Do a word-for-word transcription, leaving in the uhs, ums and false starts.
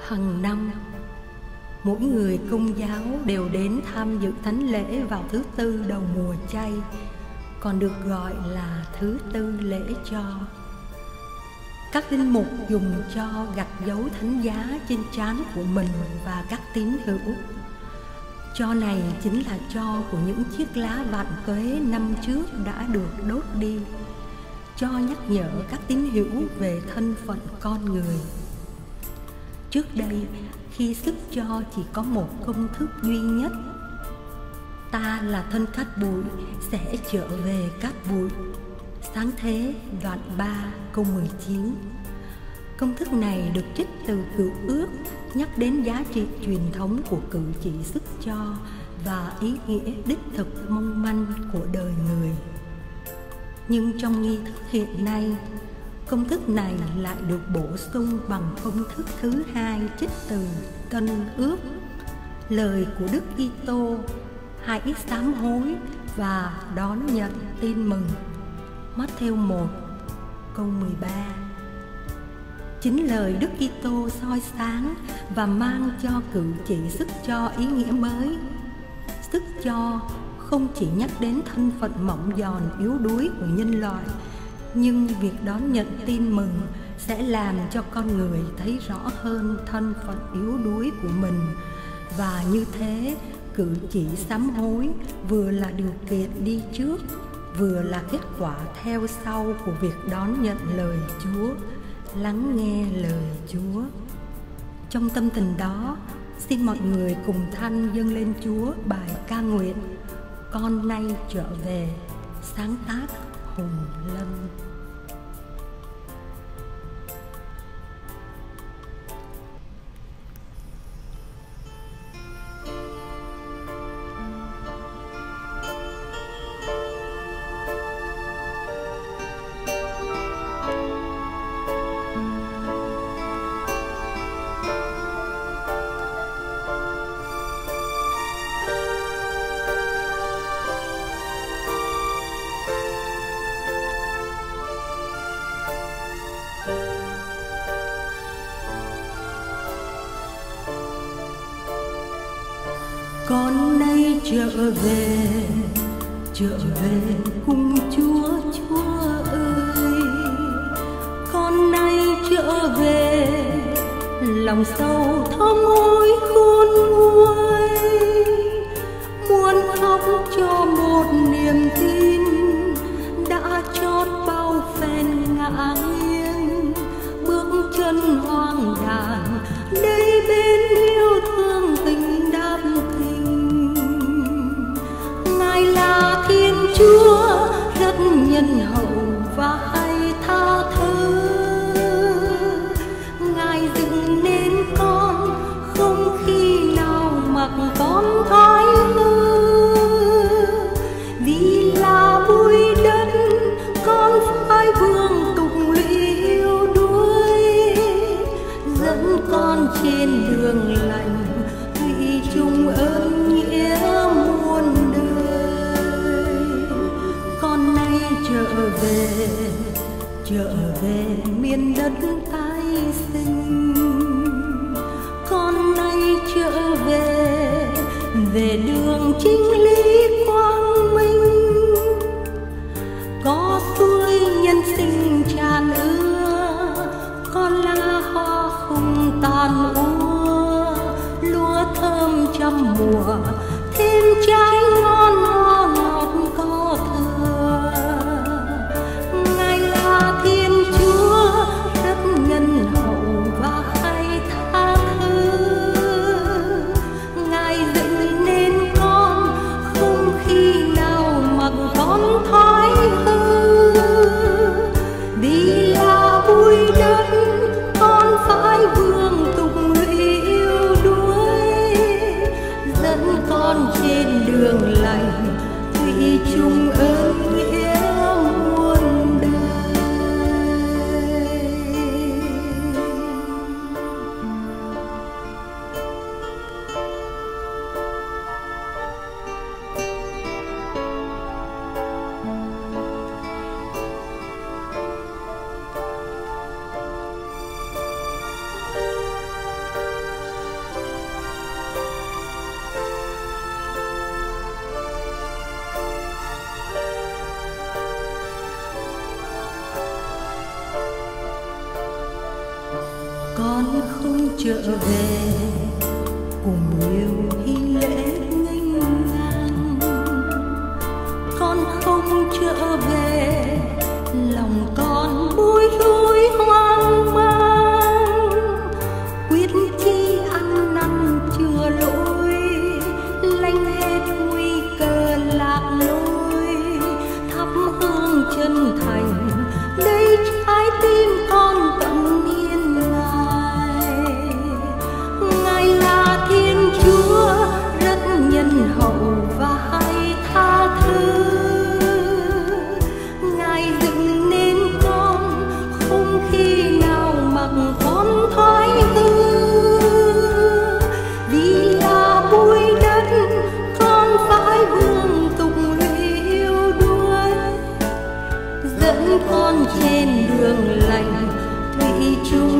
Hằng năm, mỗi người Công giáo đều đến tham dự thánh lễ vào thứ tư đầu mùa chay, còn được gọi là thứ tư lễ cho. Các linh mục dùng cho gạch dấu thánh giá trên trán của mình và các tín hữu. Cho này chính là cho của những chiếc lá vạn tuế năm trước đã được đốt đi, cho nhắc nhở các tín hữu về thân phận con người. Trước đây, khi sức cho chỉ có một công thức duy nhất, ta là thân cát bụi sẽ trở về cát bụi. Sáng thế đoạn ba câu mười chín. Công thức này được trích từ Cựu Ước, nhắc đến giá trị truyền thống của cử chỉ sức cho và ý nghĩa đích thực mong manh của đời người. Nhưng trong nghi thức hiện nay, công thức này lại được bổ sung bằng công thức thứ hai trích từ Tân Ước, lời của Đức Kitô: hãy sám hối và đón nhận tin mừng. Matthew một câu mười ba. Chính lời Đức Kitô soi sáng và mang cho cử chỉ sức cho ý nghĩa mới. Sức cho không chỉ nhắc đến thân phận mỏng giòn yếu đuối của nhân loại, nhưng việc đón nhận tin mừng sẽ làm cho con người thấy rõ hơn thân phận yếu đuối của mình, và như thế cử chỉ sám hối vừa là điều kiện đi trước, vừa là kết quả theo sau của việc đón nhận lời Chúa, lắng nghe lời Chúa. Trong tâm tình đó, xin mọi người cùng thanh dâng lên Chúa bài ca nguyện Con nay trở về, sáng tác Hùng Lâm. Con nay trở về, trở về cùng Chúa, Chúa ơi. Con nay trở về, lòng sâu thắm hối khôn nguôi, muốn khóc cho một niềm tin đã chót bao phen ngã nghiêng, bước chân hoang đàng đây bên yêu thương tình đáp tình. Ngài là Thiên Chúa rất nhân hậu và hay tha thứ, Ngài dựng nên con không khi nào mặc con thoái hư. Vì là bụi đất con phải vương tục lụy yêu đuối, dẫn con trên đường lành thủy chung ơn nghĩa muôn đời. Con nay trở về, trở về miền đất tái sinh. Con nay trở về, về đường chính lý quang minh. Có suối nhân sinh tràn ưa, con lá hoa không tàn úa, lúa thơm trăm mùa thêm trái ngon hoa ngọt có thừa. Ngài là Thiên Chúa rất nhân hậu và hay tha thứ, Ngài dựng nên con không khi nào mặc con thoái hư. Vì là bụi đất con phải vương tục lụy yêu đuối, dẫn con con không trở về cùng nhiều hy lễ nghênh ngang. Con không trở về, lòng con bối rối hoang mang. Quyết chi ăn năn chưa lỗi, lanh hết nguy cơ lạc lối. Thắp hương chân thành, đây trái tim con tận hiến Ngài. Ngài là Thiên Chúa rất nhân hậu và hay tha thứ. Ngài dựng nên con không khi nào mặc con thoái hư. Vì là bụi đất con phải vương tục yêu đuối, dẫn con trên đường lành thủy chung